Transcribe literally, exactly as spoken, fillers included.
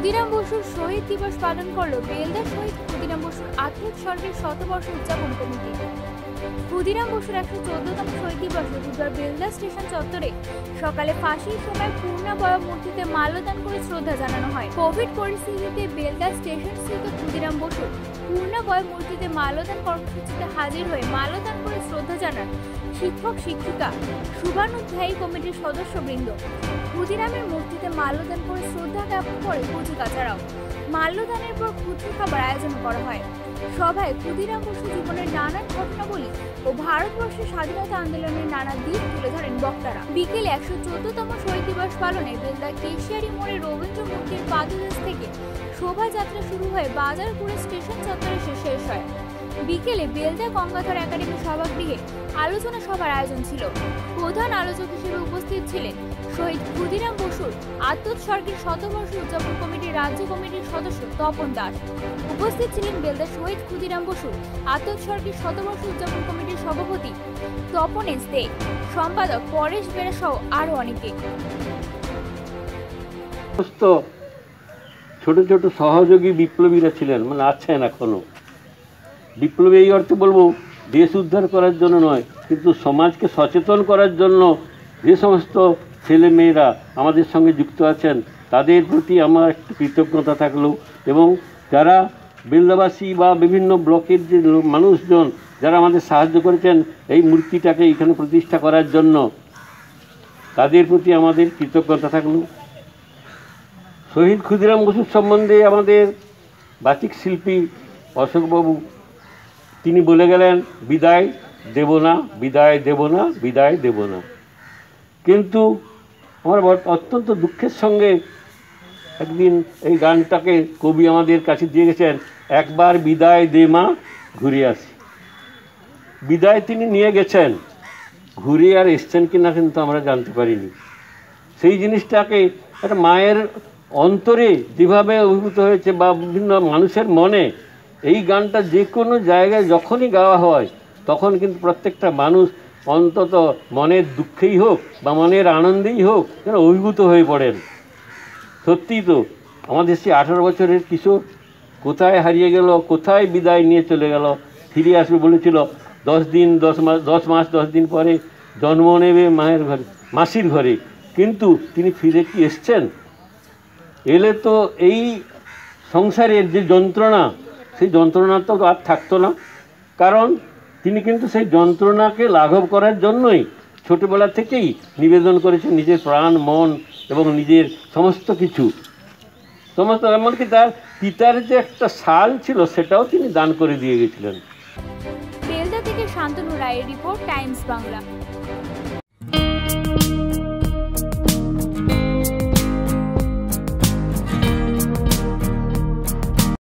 ক্ষুদিরাম বসুর শহীদ দিবস পালন করল বেলদা শহীদ ক্ষুদিরাম বসুর আত্মোৎসর্গের শতবর্ষ উদযাপন কমিটি। ক্ষুদিরাম বসুর একশো চোদ্দতম শহীদ দিবসে বুধবার বেলদা স্টেশন চত্বরে সকালে ফাঁসির সময় পূর্ণাবয়ব মূর্তিতে মাল্যদান করে শ্রদ্ধা জানানো হয়। কোভিড পরিস্থিতিতে বেলদা স্টেশন স্থিত ক্ষুদিরাম বসুর পূর্ণাবয়ব মূর্তিতে মাল্যদান কর্মসূচিতে হাজির হয়ে মাল্যদান করে শ্রদ্ধা জানান শিক্ষক শিক্ষিকা শুভানুধ্যায়ী কমিটির সদস্যবৃন্দ। ক্ষুদিরামের মূর্তিতে মাল্যদান করে শ্রদ্ধা জ্ঞাপন করে কচিকাচারাও। মাল্যদানের পর খুচরো খাবার আয়োজন করা হয়। সভায় ক্ষুদিরাম বসু জীবনের নানান ঘটনাবলী ও ভারতবর্ষের স্বাধীনতা আন্দোলনের নানা দিক তুলে ধরেন বক্তারা। বিকেলে একশো চোদ্দতম শহীদ দিবস পালনে বেলদা কেশিয়ারি মোড়ে রবীন্দ্র মূর্তির পাদদেশ থেকে শোভাযাত্রা শুরু হয়ে বাজারপুরে স্টেশন চত্বরে শেষ হয়। বিকেলে বেলদা গঙ্গাধর একাডেমি সভাগৃহে আলোচনা সভার আয়োজন ছিল। প্রধান আলোচক হিসেবে উপস্থিত ছিলেন শহীদ ক্ষুদিরাম বসুর আত্মোৎসর্গের শতবর্ষ উদযাপন কমিটির রাজ্য কমিটির সদস্য তপন দাস। উপস্থিত ছিলেন বেলদা শহীদ ক্ষুদিরাম বসুর আত্মোৎসর্গের শতবর্ষ উদযাপন কমিটির সভাপতি তপন এস দে, সম্পাদক পরেশ বেরা সহ আরো অনেকে। ছোট ছোট সহযোগী বিপ্লবীরা ছিলেন, মানে আছেন এখনো। বিপ্লবী এই অর্থে বলবো দেশ উদ্ধার করার জন্য নয়, কিন্তু সমাজকে সচেতন করার জন্য যে সমস্ত ছেলে মেয়েরা আমাদের সঙ্গে যুক্ত আছেন তাদের প্রতি আমার একটু কৃতজ্ঞতা থাকলো। এবং যারা বেলদাবাসী বা বিভিন্ন ব্লকের যে মানুষজন যারা আমাদের সাহায্য করেছেন এই মূর্তিটাকে এখানে প্রতিষ্ঠা করার জন্য, তাদের প্রতি আমাদের কৃতজ্ঞতা থাকলো। শহীদ ক্ষুদিরাম বসুর সম্বন্ধে আমাদের বাচিক শিল্পী অশোকবাবু তিনি বলে গেলেন, বিদায় দেব না, বিদায় দেব না, বিদায় দেব না। কিন্তু আমার অত্যন্ত দুঃখের সঙ্গে একদিন এই গানটাকে কবি আমাদের কাছে দিয়ে গেছেন, একবার বিদায় দে মা ঘুরে আসি। বিদায় তিনি নিয়ে গেছেন, ঘুরে আর এসছেন কিনা কিন্তু আমরা জানতে পারিনি। সেই জিনিসটাকে একটা মায়ের অন্তরে যেভাবে অভিভূত হয়েছে বা বিভিন্ন মানুষের মনে, এই গানটা যে কোনো জায়গায় যখনই গাওয়া হয় তখন কিন্তু প্রত্যেকটা মানুষ অন্তত মনের দুঃখেই হোক বা মনের আনন্দেই হোক যেন অভিভূত হয়ে পড়েন। সত্যিই তো আমাদের সেই আঠারো বছরের কিশোর কোথায় হারিয়ে গেল, কোথায় বিদায় নিয়ে চলে গেল। ফিরে আসবে বলেছিল, দশ দিন দশ মাস দশ মাস দশ দিন পরে জন্ম নেবে মায়ের ঘরে, মাসির ঘরে, কিন্তু তিনি ফিরে কি এসছেন? এলে তো এই সংসারের যে যন্ত্রণা, সেই যন্ত্রণা তো আর থাকতো না। কারণ তিনি কিন্তু সেই যন্ত্রণাকে লাঘব করার জন্যই ছোটবেলা থেকেই নিবেদন করেছেন নিজের প্রাণ, মন এবং নিজের সমস্ত কিছু, সমস্ত, এমনকি তার পিতার যে একটা শাল ছিল সেটাও তিনি দান করে দিয়ে গেছিলেন। বেলদা থেকে শান্তনু রায়ের রিপোর্ট, টাইমস বাংলা।